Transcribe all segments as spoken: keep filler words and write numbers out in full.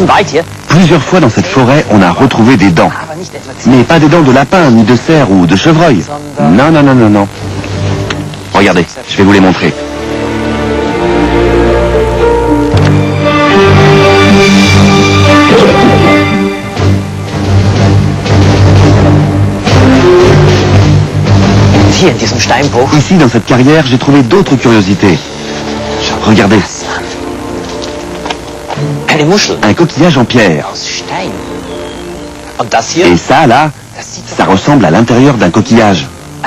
Plusieurs fois dans cette forêt, on a retrouvé des dents. Mais pas des dents de lapin, ni de cerf ou de chevreuil. Non, non, non, non, non. Regardez, je vais vous les montrer. Ici, dans cette carrière, j'ai trouvé d'autres curiosités. Regardez. Un coquillage en pierre. Et ça, là, ça ressemble à l'intérieur d'un coquillage.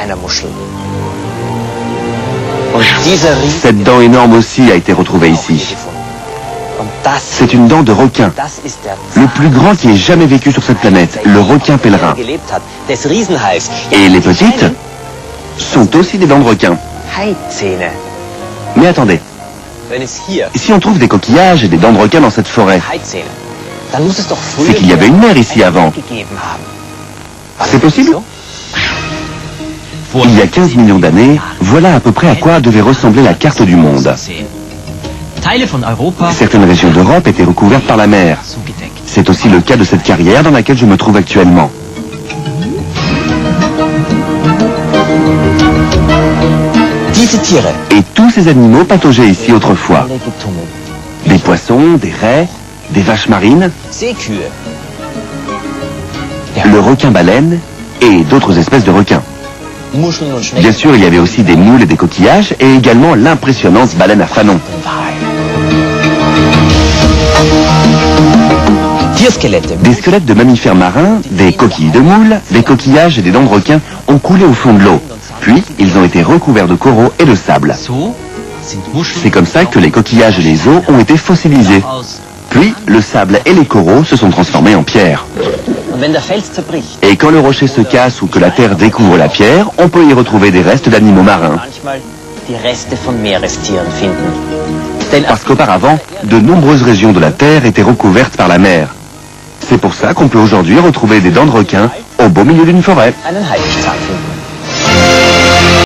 Cette dent énorme aussi a été retrouvée ici. C'est une dent de requin. Le plus grand qui ait jamais vécu sur cette planète, le requin pèlerin. Et les petites sont aussi des dents de requin. Mais attendez. Si on trouve des coquillages et des dents de requin dans cette forêt, c'est qu'il y avait une mer ici avant. C'est possible? Il y a quinze millions d'années, voilà à peu près à quoi devait ressembler la carte du monde. Certaines régions d'Europe étaient recouvertes par la mer. C'est aussi le cas de cette carrière dans laquelle je me trouve actuellement. Et tous ces animaux pataugeaient ici autrefois. Des poissons, des raies, des vaches marines, le requin-baleine et d'autres espèces de requins. Bien sûr, il y avait aussi des moules et des coquillages et également l'impressionnante baleine à fanon. Des squelettes de mammifères marins, des coquilles de moules, des coquillages et des dents de requin ont coulé au fond de l'eau. Puis, ils ont été recouverts de coraux et de sable. C'est comme ça que les coquillages et les os ont été fossilisés. Puis, le sable et les coraux se sont transformés en pierre. Et quand le rocher se casse ou que la terre découvre la pierre, on peut y retrouver des restes d'animaux marins. Parce qu'auparavant, de nombreuses régions de la Terre étaient recouvertes par la mer. C'est pour ça qu'on peut aujourd'hui retrouver des dents de requin au beau milieu d'une forêt.